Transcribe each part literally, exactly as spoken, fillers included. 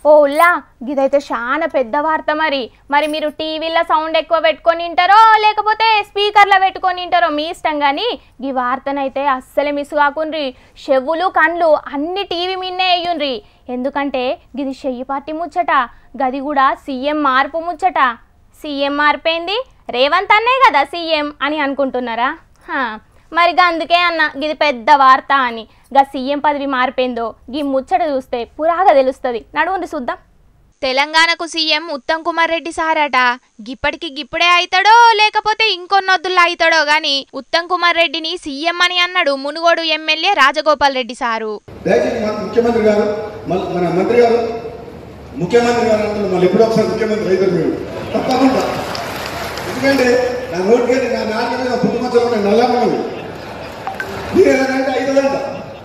ఓలా గిదైతే చాలా పెద్ద వార్త మరి మరి మీరు టీవీలో సౌండ్ ఎక్కువ పెట్టుకొని వింటారో లేకపోతే స్పీకర్లో పెట్టుకొని వింటారో మీ ఇష్టం కానీ ఈ వార్తనైతే అస్సలే మిస్ కాకుండ్రి చెవులు కండ్లు అన్ని టీవీ మిన్నే అయ్యుండ్రి ఎందుకంటే గిది చెయ్యి పార్టీ ముచ్చట గది కూడా సీఎం మార్పు ముచ్చట సీఎం మార్పేంది రేవంత్ అన్నే కదా సీఎం అని అనుకుంటున్నారా మరి అందుకే అన్న గిది పెద్ద వార్త అని గా సీఎం పదవి మార్పేందో గీ ముచ్చట చూస్తే పురాగా తెలుస్తుంది నడువుండి చూద్దాం. తెలంగాణకు సీఎం ఉత్తమ్ కుమార్ రెడ్డి సారట గిప్పటికి గిప్పుడే అవుతాడో లేకపోతే ఇంకొన్నొద్దుల్లో అవుతాడో గాని ఉత్తమ్ కుమార్ రెడ్డిని సీఎం అని అన్నాడు మునుగోడు ఎమ్మెల్యే రాజగోపాల్ రెడ్డి సారు. ముఖ్యమంత్రి గారు మన మంత్రి గారు ముఖ్యమంత్రి గారు అంటే మళ్ళీ ఎప్పుడో ఒకసారి ముఖ్యమంత్రి అవుతారు మీరు తప్పకుండా. ఎందుకంటే నా నోటికి నా నాన్న మీద పుట్టుమచ్చలు ఉన్నాయి నల్లమ్మలు మీరు ఎలాగంటే అవుతుందంట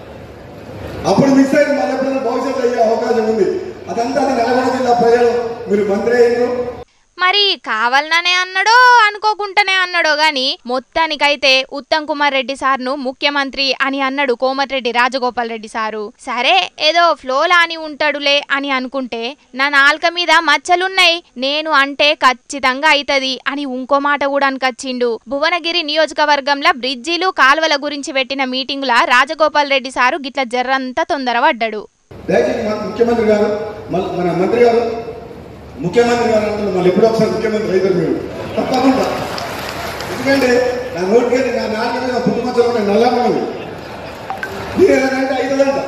అప్పుడు మిస్ అయింది మళ్ళీ ఎప్పుడైనా భవిష్యత్తు అయ్యే అవకాశం ఉంది. అదంతా అది నల్గొండ జిల్లా ప్రజలు మీరు మంత్రి అయ్యారు మరి కావాలనే అన్నాడో అనుకోకుండానే అన్నాడో గాని మొత్తానికైతే ఉత్తమ్ కుమార్ రెడ్డి సార్ను ముఖ్యమంత్రి అని అన్నాడు కోమటిరెడ్డి రాజగోపాల్ రెడ్డి సారు. సరే ఏదో ఫ్లోలా అని ఉంటాడులే అని అనుకుంటే నా నాలుక మీద మచ్చలున్నాయి నేను అంటే ఖచ్చితంగా అవుతుంది అని ఇంకో మాట కూడా అనుకొచ్చిండు. భువనగిరి నియోజకవర్గంలో బ్రిడ్జిలు కాలువల గురించి పెట్టిన మీటింగుల రాజగోపాల్ రెడ్డి సారు గిట్ల జర్రంతా తొందరపడ్డాడు. ముఖ్యమంత్రి గారు మన మంత్రి గారు ముఖ్యమంత్రి గారు అంటే మళ్ళీ ఎప్పుడో ఒకసారి ముఖ్యమంత్రి అవుతారు మీరు తప్పకుండా. ఎందుకంటే నా నోటికి నా నాన్న మీద పుట్టుమచ్చలు ఉన్నాయి నల్లమ్మలు మీరు ఎలాగంటే అవుతుందంట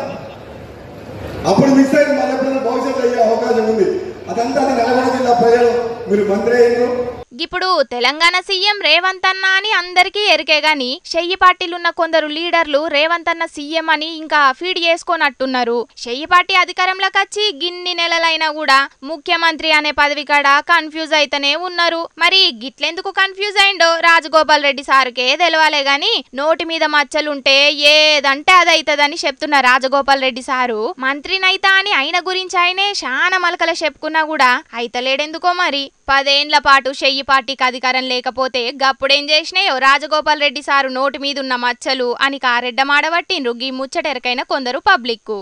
అప్పుడు మిస్ అయింది మళ్ళీ ఎప్పుడైనా భవిష్యత్తు అయ్యే అవకాశం ఉంది. అదంతా అది నల్గొండ జిల్లా ప్రజలు మీరు మంత్రి అయ్యారు. ఇప్పుడు తెలంగాణ సీఎం రేవంత్ అన్న అని అందరికీ ఎరికే గాని చెయ్యి పార్టీలున్న కొందరు లీడర్లు రేవంత్ అన్న సీఎం అని ఇంకా ఫీడ్ చేసుకోనట్టున్నారు. చెయ్యి పార్టీ అధికారంలోకి వచ్చి గిన్ని నెలలైనా కూడా ముఖ్యమంత్రి అనే పదవి కాడ కన్ఫ్యూజ్ అయితేనే ఉన్నారు. మరి గిట్లెందుకు కన్ఫ్యూజ్ అయిండో రాజగోపాల్ రెడ్డి సార్కే తెలవాలే గాని నోటి మీద మచ్చలుంటే ఏదంటే అది అవుతుందని చెప్తున్న రాజగోపాల్ రెడ్డి సారు మంత్రినైతా అని ఆయన గురించి ఆయనే చాలా మలకల చెప్పుకున్నా కూడా అయితలేడెందుకో మరి. పదేండ్ల పాటు చెయ్యి పార్టీకి అధికారం లేకపోతే గప్పుడేం చేసినాయో రాజగోపాల్ రెడ్డి సారు నోటి మీదున్న మచ్చలు అని కారెడ్డమాడబట్టిండ్రు గీ ముచ్చటెరకైన కొందరు పబ్లిక్.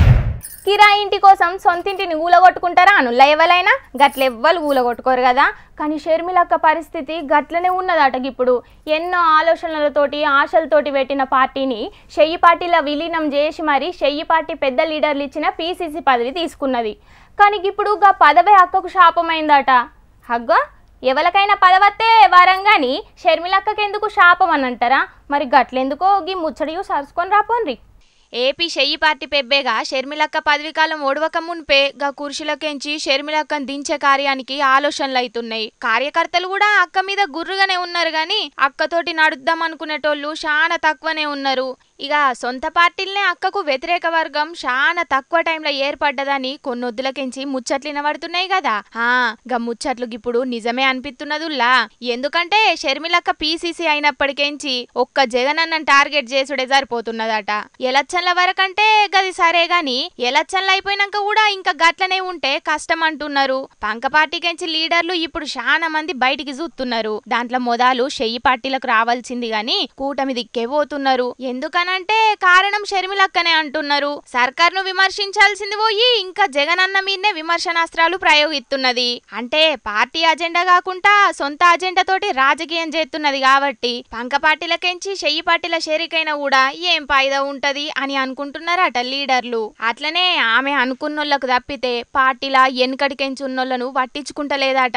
కిరాయి ఇంటి కోసం సొంతింటిని ఊలగొట్టుకుంటారా అనుల్ల ఎవరైనా గట్లెవ్వరు ఊలగొట్టుకోరు కదా. కానీ షర్మిలక్క పరిస్థితి గట్లనే ఉన్నదట. ఇప్పుడు ఎన్నో ఆలోచనలతోటి ఆశలతోటి పెట్టిన పార్టీని చెయ్యి పార్టీలో విలీనం చేసి మరి చెయ్యి పార్టీ పెద్ద లీడర్లు ఇచ్చిన పీసీసీ పదవి తీసుకున్నది. కానీ ఇప్పుడు గా పదవే అక్కకు శాపమైందట. హగ్గ ఎవరికైనా పదవత్తే వరంగాని షర్మిలక్కకెందుకు శాపం అని అంటారా? మరి గట్లెందుకో గీ ముచ్చడియు సరుసుకొని రాపోన్రి. ఏపీ చెయ్యి పార్టీ పెబ్బేగా షర్మిలక్క పదవికాలం ఓడవక మున్పే గా కుర్చీలకెంచి షర్మిలక్కను దించే కార్యానికి ఆలోచనలు అవుతున్నాయి. కార్యకర్తలు కూడా అక్క మీద గుర్రుగానే ఉన్నారు గాని అక్కతోటి నడుద్దాం అనుకునేటోళ్ళు చాలా తక్కువనే ఉన్నారు. ఇక సొంత పార్టీలనే అక్కకు వ్యతిరేక వర్గం చాలా తక్కువ టైంలో ఏర్పడ్డదని కొన్నొద్దులకెంచి ముచ్చట్లు వినబడుతున్నాయి కదా. ఆ గా ముచ్చట్లు ఇప్పుడు నిజమే అనిపిస్తున్నదుల్లా. ఎందుకంటే షర్మిలక్క పీసీసీ అయినప్పటికెంచి ఒక్క జగనన్న టార్గెట్ చేసుడే సరిపోతున్నదట. ఎలక్షన్ల వరకంటే గది సరే గాని ఎలక్షన్లు అయిపోయినాక కూడా ఇంకా గట్లనే ఉంటే కష్టం అంటున్నారు. పంక పార్టీకెంచి లీడర్లు ఇప్పుడు చాలా మంది బయటికి చూస్తున్నారు. దాంట్లో మొదలు చెయ్యి పార్టీలకు రావాల్సింది గాని కూటమి దిక్కే పోతున్నారు. ఎందుకని అంటే కారణం షర్మిలక్కనే అంటున్నారు. సర్కార్ను విమర్శించాల్సింది పోయి ఇంకా జగనన్న మీదనే విమర్శనాస్త్రాలు ప్రయోగిస్తున్నది. అంటే పార్టీ అజెండా కాకుండా సొంత అజెండా తోటి రాజకీయం చేస్తున్నది కాబట్టి పంక పార్టీలకెంచి చెయ్యి పార్టీల షేరికైనా కూడా ఏం ఫాయిదా ఉంటది అని అనుకుంటున్నారట లీడర్లు. అట్లనే ఆమె అనుకున్నోళ్లకు తప్పితే పార్టీలా ఎన్నికడికెంచి ఉన్నోళ్లను పట్టించుకుంటలేదట.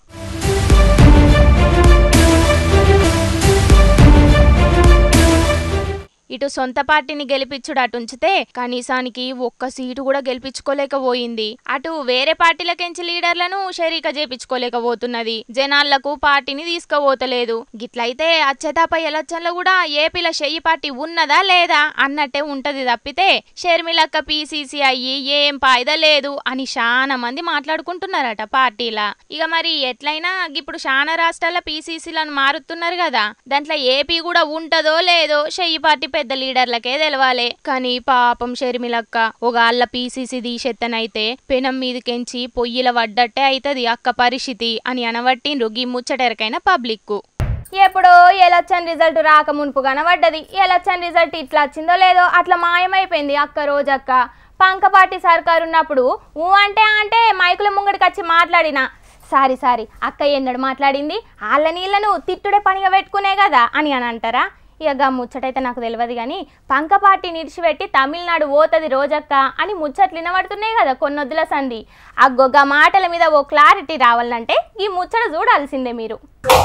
ఇటు సొంత పార్టీని గెలిపించుడు అటుంచితే కనీసానికి ఒక్క సీటు కూడా గెలిపించుకోలేకపోయింది. అటు వేరే పార్టీలకెంచి లీడర్లను షరీక చేపించుకోలేకపోతున్నది. జనాలకు పార్టీని తీసుకుపోతలేదు. గిట్లయితే అచ్చేతాపై ఎలక్షన్లో కూడా ఏపీలో చెయ్యి పార్టీ ఉన్నదా లేదా అన్నట్టే ఉంటది తప్పితే షర్మిలక్క పీసీసీ అయ్యి ఏం ఫాయిదా లేదు అని చాలా మంది మాట్లాడుకుంటున్నారట పార్టీలా. ఇక మరి ఎట్లయినా ఇప్పుడు చాలా రాష్ట్రాల పీసీసీలను మారుతున్నారు కదా. దాంట్లో ఏపీ కూడా ఉంటదో లేదో చెయ్యి పార్టీ పెద్ద లీడర్లకే తెలవాలే. కానీ పాపం షర్మిలక్క ఒగాళ్ళ పీసీసీ తీసెత్తనైతే పెనం మీదకెంచి పొయ్యిల వడ్డట్టే అయితది అక్క పరిస్థితి అని అనబట్టిండ్రు గీ ముచ్చటెరకైన పబ్లిక్. ఎప్పుడో ఎలక్షన్ రిజల్ట్ రాక మునుపు కనబడ్డది. ఎలక్షన్ రిజల్ట్ ఇట్లా వచ్చిందో లేదో అట్లా మాయమైపోయింది అక్క రోజక్క. పంకపాటి సర్కారు ఉన్నప్పుడు ఊ అంటే అంటే మైకుల ముంగడికి వచ్చి మాట్లాడినా సారీ సారీ అక్క ఎన్నడు మాట్లాడింది వాళ్ళ నీళ్ళను తిట్టుడే పనిగా పెట్టుకునే కదా అని అని అంటారా? ఇక ముచ్చటైతే నాకు తెలియదు కానీ పంకపాటి నిడిచిపెట్టి తమిళనాడు పోతుంది రోజక్క అని ముచ్చట్లు వినబడుతున్నాయి కదా కొన్నొద్దుల సంధి. అగ్గొగ్గ మాటల మీద ఓ క్లారిటీ రావాలంటే ఈ ముచ్చట చూడాల్సిందే మీరు.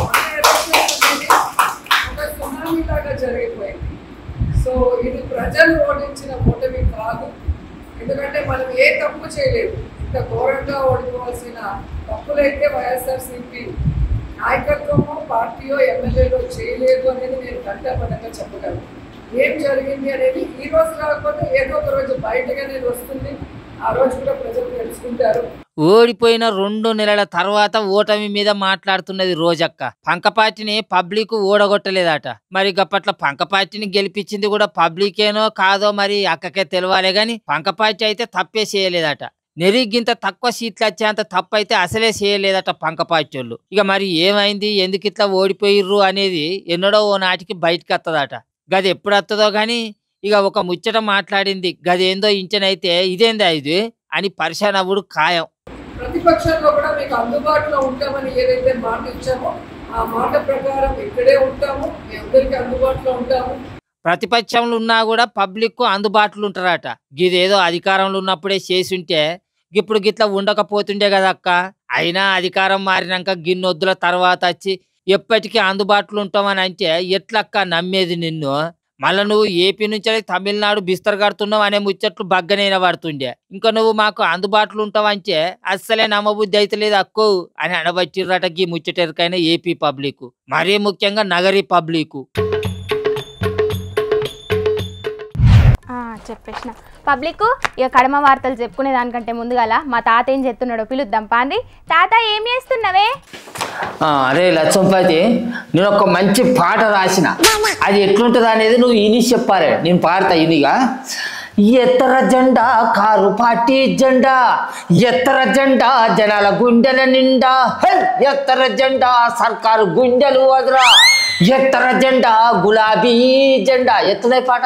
సో ఇది ప్రజలు ఓడించిన ఓటమి కాదు, ఎందుకంటే మనం ఏ తప్పు చేయలేదు. ఇంత ఘోరంగా ఓడిపోవాల్సిన తప్పులైతే వైఎస్ఆర్సీపీ నాయకత్వమో పార్టీయో ఎమ్మెల్యేలో చేయలేదు అనేది నేను గంటపడంగా చెప్పగలను. ఏం జరిగింది అనేది ఈ రోజు కాకపోతే ఏదో ఒక రోజు బయటగా నేను వస్తుంది, ఆ రోజు కూడా ప్రజలు తెలుసుకుంటారు. ఓడిపోయిన రెండు నెలల తర్వాత ఓటమి మీద మాట్లాడుతున్నది రోజక్క. పంకపాటిని పబ్లిక్ ఓడగొట్టలేదట. మరి గప్పట్ల పంకపాటిని గెలిపించింది కూడా పబ్లికేనో కాదో మరి అక్కకే తెలవాలే గాని పంకపాటి అయితే తప్పే చేయలేదట. నెరిగింత తక్కువ సీట్లు వచ్చేంత తప్పు అయితే అసలే చేయలేదట పంకపాటి వాళ్ళు. ఇక మరి ఏమైంది, ఎందుకు ఇట్లా ఓడిపోయిర్రు అనేది ఎన్నడో ఓ నాటికి బయటకు వస్తుందట. గది ఎప్పుడు వస్తుందో గాని ఇక ఒక ముచ్చట మాట్లాడింది, గదేందో ఇంచనైతే ఇదేందా ఇది అని పరిశాన్ అవ్వడు ఖాయం. ప్రతిపక్షంలో కూడా మీకు అందుబాటులో ఉంటామని ఏదైతే మాట ఇచ్చామో ఆ మాట ప్రకారం ఇక్కడే ఉంటాము, మీ అందరికీ అందుబాటులో ఉంటాము. ప్రతిపక్షంలో ఉన్నా కూడా పబ్లిక్ అందుబాటులో ఉంటారట. గిదేదో అధికారంలో ఉన్నప్పుడే చేసి ఉంటే ఇప్పుడు గిట్లా ఉండకపోతుండే కదా అక్క. అయినా అధికారం మారినాక గిన్నొద్దుల తర్వాత వచ్చి ఎప్పటికీ అందుబాటులో ఉంటామని అంటే ఎట్లక్క నమ్మేది నిన్ను? మళ్ళీ నువ్వు ఏపీ నుంచి తమిళనాడు బిస్తర్ కడుతున్నావు అనే ముచ్చట్లు బగ్గనైనా పడుతుండే. ఇంకా నువ్వు మాకు అందుబాటులో ఉంటావంటే అస్సలే నమ్మబుద్ధి అయితే లేదు అక్కో అని అనబట్టిర్రట గీ ముచ్చటెరకైనా ఏపీ పబ్లిక్, మరీ ముఖ్యంగా నగరీ పబ్లిక్. చెప్పేసిన పబ్లిక్ ఇక కడమ వార్తలు చెప్పుకునే దానికంటే ముందుగాల మా తాత ఏం చెప్తున్నాడో పిలుద్దాం పాండి. తాత ఏం చేస్తున్నావే? అరే లక్ష్మపతి, నేను ఒక మంచి పాట రాసిన, అది ఎట్లుంటుంది అనేది నువ్వు ఇని చెప్పాలి, నేను పాడతా ఇనిగా. ఎత్తర జెండా కారు పార్టీ జెండా, ఎత్తర జెండా జనాల గుండెల నిండా, ఎత్తర జెండా సర్కారు గుండెలు వదరా, ఎత్తర జెండా గులాబీ జెండా. ఎత్తున్నాయి పాట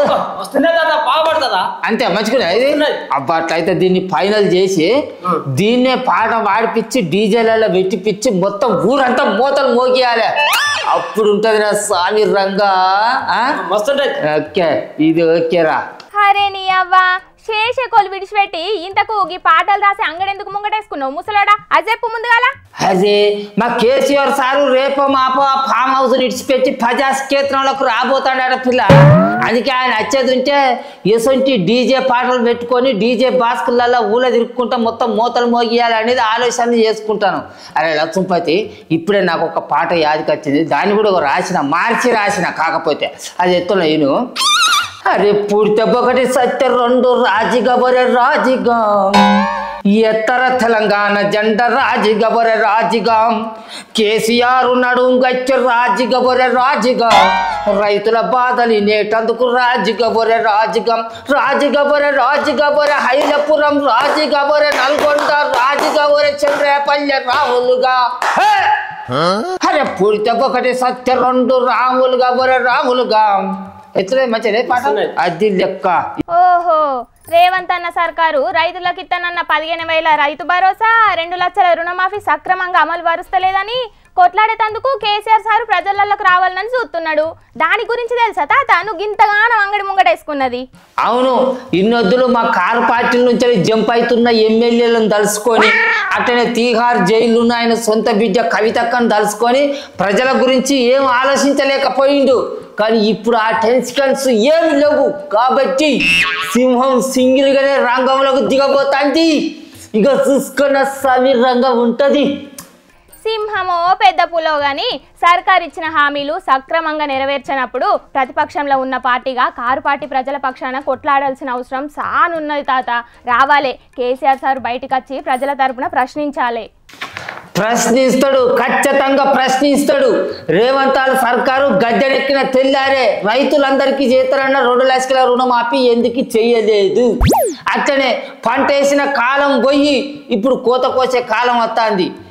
అంతే మంచిగా ఇది. అబ్బా అట్లయితే దీన్ని ఫైనల్ చేసి దీన్నే పాట పాడిపించి డీజేలలో పెట్టిపిచ్చి మొత్తం ఊరంతా మూతలు మోగియాలి, అప్పుడు ఉంటది నా స్వామి రంగా. ఓకే ఇది ఓకేరా. అరే నీ అవ్వా శేష కొలు విడిచిపెట్టి ఇంతకు ఈ పాటలు రాసి అంగడెందుకు ముంగటేసుకున్నావు ముసలాడా? అది చెప్పు ముందుగాల. అదే మా కేసీఆర్ సారు రేపో మాపో ఆ ఫామ్ హౌస్ ఇడిచిపెట్టి ప్రజాక్షేత్రంలోకి రాబోతాడట పిల్ల. అందుకే ఆయన వచ్చేది ఉంటే ఎసొంటి డీజే పాటలు పెట్టుకొని డీజే బాస్కులలో ఊళ్ళో తిరుక్కుంటా మొత్తం మూతలు మోగియాలి అనేది ఆలోచన చేసుకుంటాను. అరే లక్ష్మపతి, ఇప్పుడే నాకు ఒక పాట యాదికి వచ్చింది, దాన్ని కూడా రాసిన, మార్చి రాసిన. కాకపోతే అది ఎత్తున్నా నేను. అరే పూర్తి ఒకటి సత్య రెండు రాజిగా బొరె రాజిగా, ఎత్తర తెలంగాణ జెండ రాజిగా బొరె రాజిగా, కేసీఆర్ నడుంగచ్చ రాజిగా బొరె రాజిగా, రైతుల బాధలు నేటందుకు రాజిగా బొరె రాజిగా, రాజిగా బొరె రాజిగా బొరె హైలపురం రాజిగా బొరె నల్గొండ రాజిగా బొరె చంద్రపల్లె రాములుగా. అరే పూర్తి ఒకటి సత్య రెండు రాములుగా బొరె రాములుగా. ఎట్లే మంచిదే పాట అది లెక్క. ఓహో, రేవంత్ అన్న సర్కారు రైతులకు ఇత్తనన్న పదిహేను వేల రైతు భరోసా, రెండు లక్షల రుణమాఫీ సక్రమంగా అమలు పరుస్తలేదని కొట్లాడేటందుకు కేసీఆర్ సారు ప్రజలకు రావాలని చూస్తున్నాడు. దాని గురించి తెలుసా తాత నువ్వు ఇంతగానో అంగడి ముంగటేసుకున్నది? అవును, ఇన్నొద్దులు మా కారు పార్టీల నుంచి జంప్ అవుతున్న ఎమ్మెల్యేలను తలుసుకొని, అట్లనే తీహార్ జైలున్న ఆయన సొంత బిడ్డ కవితక్కను తలుసుకొని ప్రజల గురించి ఏం ఆలోచించలేకపోయిండు. కానీ ఇప్పుడు ఆ టెన్షన్స్ ఏమి లేవు కాబట్టి సింహం సింగిల్ గానే రంగంలోకి దిగబోతాంది. ఇక చూసుకున్న సమీరంగా ఉంటది. సింహమో పెద్ద పులో గాని సర్కార్ ఇచ్చిన హామీలు సక్రమంగా నెరవేర్చినప్పుడు ప్రతిపక్షంలో ఉన్న పార్టీగా కారు పార్టీ ప్రజల పక్షాన కొట్లాడాల్సిన అవసరం సానున్నది తాత. రావాలే కేసీఆర్ సార్ బయటకు వచ్చి ప్రజల తరపున ప్రశ్నించాలి. ప్రశ్నిస్తాడు, ఖచ్చితంగా ప్రశ్నిస్తాడు. రేవంత్ సర్కారు గద్దెనెక్కిన తెల్లారే రైతులందరికీ చేస్తారన్న రెండు లక్షల రుణమాఫీ ఎందుకు చెయ్యలేదు? అట్లనే పంట వేసిన కాలం పోయి ఇప్పుడు కోత కోసే కాలం వస్తుంది.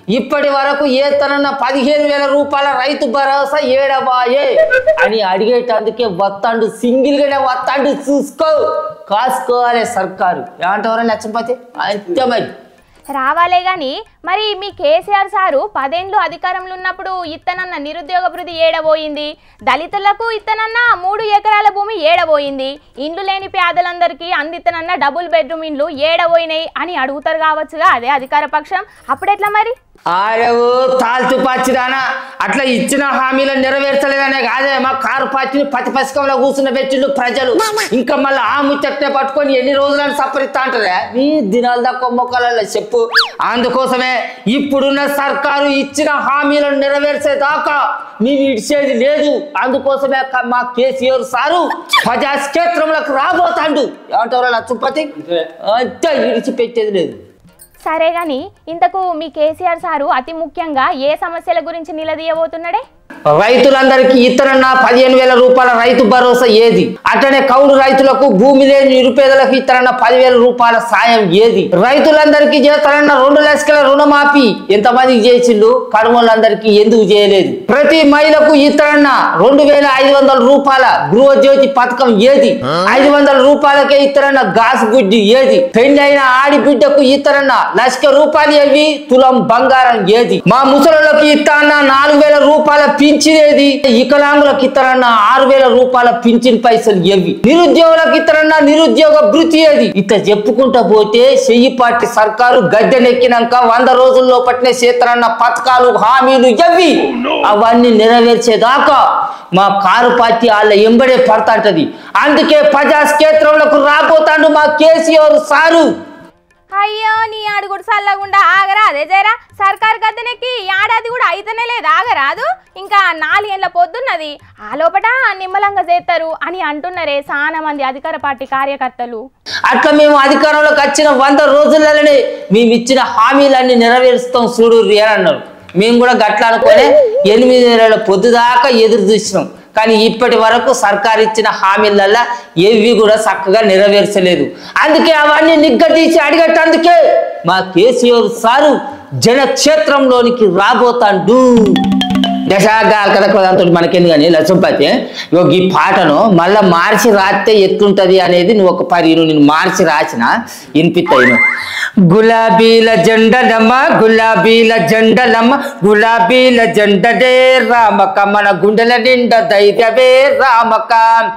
ఇప్పటి వరకు ఏ తనన్న పదిహేను వేల రూపాయల రైతు భరోసా ఏడబాయే అని అడిగేటందుకే వత్తాండు సింగిల్ గానే వత్తాండు చూసుకో కాసుకోవాలి సర్కారు ఏమంటారు లక్ష్మీపతి అంతే మరి రావాలే గాని మరి మీ కేసీఆర్ సారు పదేండ్లు అధికారంలో ఉన్నప్పుడు ఇత్తనన్న నిరుద్యోగ భృతి ఏడబోయింది, దళితులకు ఇత్తనన్న మూడు ఎకరాల భూమి ఏడబోయింది, ఇండ్లు లేని పేదలందరికీ అందిత్తనన్న డబుల్ బెడ్రూమ్ ఇండ్లు ఏడబోయినాయి అని అడుగుతారు కావచ్చుగా అదే అధికార పక్షం. అప్పుడెట్లా మరి? ఆరేవో తాల్తు పచ్చిదానా అట్లా ఇచ్చిన హామీలను నెరవేర్చలేదనే కాదే మా కారు పార్టీని పతిపసికంలో కూర్చున్న పెట్టిండు ప్రజలు. ఇంకా మళ్ళీ ఆ ముచ్చట్నే పట్టుకొని ఎన్ని రోజులను సపరిస్తా అంటారా మీ దినాల దాకా మొక్కలలో చెప్పు. అందుకోసమే ఇప్పుడున్న సర్కారు ఇచ్చిన హామీలను నెరవేర్చేదాకా మేము ఇడిచేది లేదు. అందుకోసమే మా కేసీఆర్ సారు ప్రజాక్షేత్రంలోకి రాబోతాండు. ఏమంటారు లక్ష్మీపతి అంతే ఇడిచిపెట్టేది లేదు. సరే గాని ఇంతకు మీ కేసీఆర్ సారు అతి ముఖ్యంగా ఏ సమస్యల గురించి నిలదీయబోతున్నాడే? రైతులందరికీ ఇతరన్న పదిహేను వేల రూపాయల రైతు భరోసా ఏది, అట్లనే కౌలు రైతులకు భూమి లేని నిరుపేదలకు ఇతరన్న పదివేల రూపాయల సాయం ఏది, రైతులందరికీ చేస్తారన్న రెండు లక్షల రుణమాఫీ ఎంతమందికి చేసిండు, కడుమలందరికీ ఎందుకు చేయలేదు, ప్రతి మహిళకు ఇతరన్న రెండు వేల ఐదు వందల రూపాయల గృహజ్యోతి పథకం ఏది, ఐదు వందల రూపాయలకే ఇతరన్న గాస్ గుడ్డి ఏది, పెళ్ళైన ఆడిబిడ్డకు ఇతరన్న లక్ష రూపాయలు ఏవి, తులం బంగారం ఏది, మా ముసలికి ఇతరన్న నాలుగు వేల రూపాయల పింఛనేది, వికలాంగులకు ఇతరన్న ఆరు వేల రూపాయల పింఛన్ పైసలు ఏవి, నిరుద్యోగులకు ఇతరన్న నిరుద్యోగ భృతి ఏది. ఇట్లా చెప్పుకుంటా పోతే చెయ్యి పార్టీ సర్కారు గద్దెనెక్కినాక వంద రోజుల్లో పట్టిన చేతరన్న పథకాలు హామీలు ఎవి అవన్నీ నెరవేర్చేదాకా మా కారు పార్టీ వాళ్ళ ఎంబడే పడతాంటది. అందుకే ప్రజాక్షేత్రంలోకి రాబోతాండు మా కేసీఆర్ సారు. అయ్యో నీ అడుగుడు సల్లగుండా ఆగరా అదే జరా సర్కారు గద్దెనెక్కి ఏడాది కూడా అయితేనే లేదు ఆగరాదు. ఇంకా నాలుగేళ్ల పొద్దున్నది ఆ లోపట నిమ్మలంగా చేస్తారు అని అంటున్నారే చాలా మంది అధికార పార్టీ కార్యకర్తలు. అట్లా మేము అధికారంలోకి వచ్చిన వంద రోజులలోనే మేము ఇచ్చిన హామీలన్నీ నెరవేరుస్తాం చూడు అని అన్నారు. మేము కూడా గట్ల అనుకోనే ఎనిమిది నెలల పొద్దుదాకా ఎదురు చూసినాం. కానీ ఇప్పటి వరకు సర్కారు ఇచ్చిన హామీలల్లా ఏవి కూడా చక్కగా నెరవేర్చలేదు. అందుకే అవన్నీ నిగ్గదీసి అడిగేటందుకే మా కేసీఆర్ సారు జనక్షేత్రంలోనికి రాబోతాండు. దశాగాల కదా దాంతో మనకేంది కానీ లక్ష్మీపతి ఈ పాటను మళ్ళీ మార్చి రాస్తే ఎట్లుంటది అనేది నువ్వు ఒక పది నేను మార్చి రాసిన వినిపిస్తాను. గులాబీల జెండలమ్మ గులాబీల జెండలమ్మ గులాబీల జెండడే రామక మన గుండెల నిండా ధైర్యవే రామక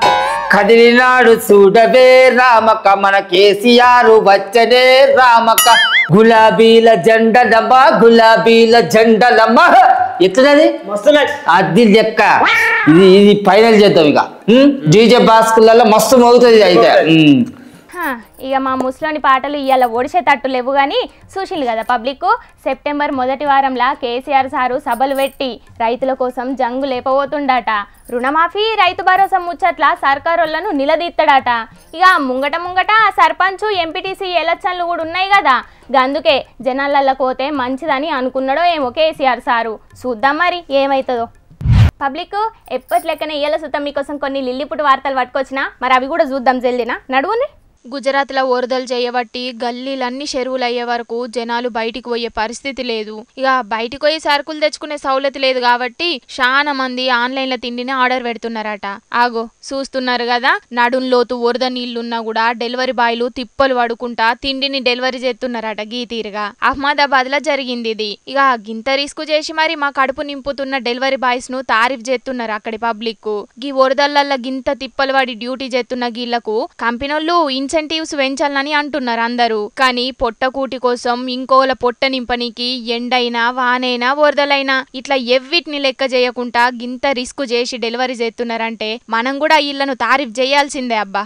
కదిలినాడు చూడవే రామక మన కేసీఆర్ వచ్చనే రామక గులాబీల జెండలమ్మ గులాబీల జెండలమ్మ ఎట్లున్నది అది లెక్క. ఇది ఇది ఫైనల్ చేద్దాం ఇక డీజే బాస్కులలో మస్తు మోగుతుంది అయితే. ఇక మా ముస్లోని పాటలు ఇవాళ ఒడిసేటట్టు లేవు కానీ చూసిల్లు కదా పబ్లిక్. సెప్టెంబర్ మొదటి వారంలో కేసీఆర్ సారు సభలు పెట్టి రైతుల కోసం జంగు లేపబోతుండట. రుణమాఫీ రైతు భరోసా ముచ్చట్ల సర్కారోళ్లను నిలదీస్తాడట. ఇక ముంగట ముంగట సర్పంచ్ ఎంపీటీసీ ఎలక్షన్లు కూడా ఉన్నాయి కదా, అందుకే జనాలల్లో పోతే మంచిదని అనుకున్నాడో ఏమో కేసీఆర్ సారు. చూద్దాం మరి ఏమవుతుందో. పబ్లిక్ ఎప్పటి లెక్కనే ఇయ్యాల సుతం మీకోసం కొన్ని లిల్లిపుట్టు వార్తలు పట్టుకొచ్చినా మరి అవి కూడా చూద్దాం జల్దినా నడువుని. గుజరాత్లో వరదలు చేయబట్టి గల్లీలన్నీ చెరువులు అయ్యే వరకు జనాలు బయటికి పోయే పరిస్థితి లేదు. ఇక బయటికి పోయి సరుకులు తెచ్చుకునే సౌలతి లేదు కాబట్టి చాలా మంది ఆన్లైన్లో తిండిని ఆర్డర్ పెడుతున్నారట. ఆగో చూస్తున్నారు కదా, నడుంలోతు వరద నీళ్లున్నా కూడా డెలివరీ బాయ్లు తిప్పలు పడుకుంటా తిండిని డెలివరీ చేస్తున్నారట. గీ తీరుగా అహ్మదాబాద్ లో జరిగింది ఇది. ఇక గింత రిస్క్ చేసి మరి మా కడుపు నింపుతున్న డెలివరీ బాయ్స్ ను తారీఫ్ చేస్తున్నారు అక్కడి పబ్లిక్. గీ వరదలల్లో గింత తిప్పలు పడి డ్యూటీ చేస్తున్న గీళ్లకు కంపెనీలు ఇన్సెంటివ్స్ పెంచాలని అంటున్నారు అందరూ. కానీ పొట్టకూటి కోసం ఇంకోల పొట్ట నింపనికి ఎండైనా వానైనా వరదలైనా ఇట్లా ఎవ్విటిని లెక్క చేయకుండా గింత రిస్క్ చేసి డెలివరీ చేస్తున్నారంటే మనం కూడా ఇళ్లను తారీఫ్ చేయాల్సిందే అబ్బా.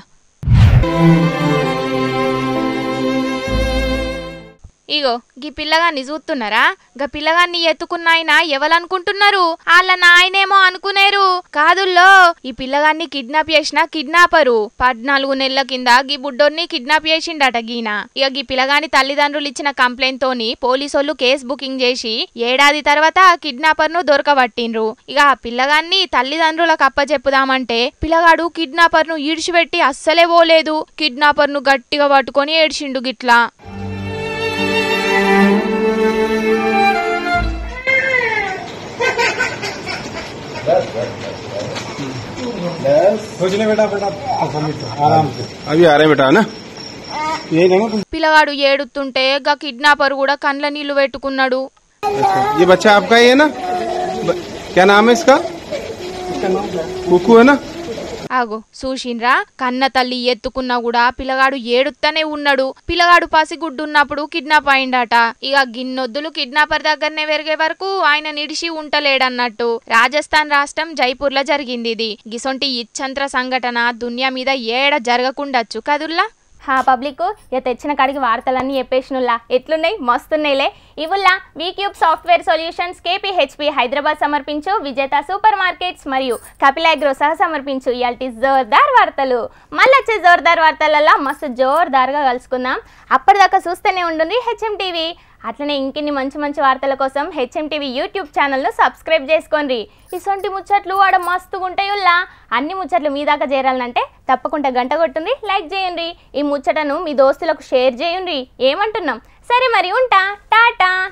ఇగో గీ పిల్లగాన్ని చూస్తున్నారా, గా పిల్లగాన్ని ఎత్తుకున్నాయన ఎవరనుకుంటున్నారు? వాళ్ళ నాయనేమో అనుకునేరు కాదుల్లో. ఈ పిల్లగాన్ని కిడ్నాప్ చేసిన కిడ్నాపరు పద్నాలుగు నెలల కింద గీ బుడ్డోన్ని కిడ్నాప్ చేసిండట గీన. ఇక గీ పిల్లగాని తల్లిదండ్రులు ఇచ్చిన కంప్లైంట్ తోని పోలీసోళ్ళు కేసు బుకింగ్ చేసి ఏడాది తర్వాత కిడ్నాపర్ ను దొరకబట్టిండ్రు. ఇక ఆ పిల్లగాన్ని తల్లిదండ్రులకు అప్పచెప్పుదామంటే పిల్లగాడు కిడ్నాపర్ ను ఈడ్చిపెట్టి అస్సలే పోలేదు. కిడ్నాపర్ ను గట్టిగా పట్టుకొని ఏడ్చిండు గిట్లా. कुछ नहीं बेटा बेटा आराम से अभी आ रहे बेटा है ना ये ना పిల్లగాడు ఏడుతుంటే గా కిడ్నాపర్ కూడా కండ్ల నీళ్లు పెట్టుకున్నాడు. ये बच्चा आपका ही है ना क्या नाम है इसका कुकू है ना ఆగో చూసిండ్రా కన్న తల్లి ఎత్తుకున్నా కూడా పిల్లగాడు ఏడుత్తనే ఉన్నాడు. పిల్లగాడు పసిగుడ్డున్నప్పుడు కిడ్నాప్ అయిందట. ఇక గిన్నొద్దులు కిడ్నాపర్ దగ్గరనే పెరిగే వరకు ఆయన నిడిసి ఉంటలేడన్నట్టు. రాజస్థాన్ రాష్ట్రం జైపూర్ లో జరిగింది ఇది. గిసొంటి ఇచ్చంత్ర సంఘటన దునియా మీద ఏడ జరగకుండొచ్చు కదుల్లా. హా పబ్లిక్ ఇక తెచ్చిన కాడికి వార్తలన్నీ చెప్పేసినుల్లా ఎట్లున్నాయి మస్తున్నాయిలే. ఇవుల్లా V Cube software solutions KPHB Hyderabad సమర్పించు విజేత సూపర్ మార్కెట్స్ మరియు కపిలాగ్రో సహా సమర్పించు ఇయాల్టి జోర్దార్ వార్తలు. మళ్ళీ వచ్చే జోర్దార్ వార్తలలో మస్తు జోర్దార్గా కలుసుకుందాం. అప్పటిదాకా చూస్తూనే ఉండండి హెచ్ఎం టీవీ. అట్లనే ఇంకిన్ని మంచి మంచి వార్తల కోసం హెచ్ఎం టీవీ యూట్యూబ్ ఛానల్ను సబ్స్క్రైబ్ చేసుకోండి. ఇసొంటి ముచ్చట్లు ఆడ మస్తుగా ఉంటాయుల్లా. అన్ని ముచ్చట్లు మీ దాకా చేరాలంటే తప్పకుండా గంట కొట్టుంది, లైక్ చేయండి. ఈ ముచ్చటను మీ దోస్తులకు షేర్ చేయండి. ఏమంటున్నాం? సరే మరి ఉంటా, టాటా.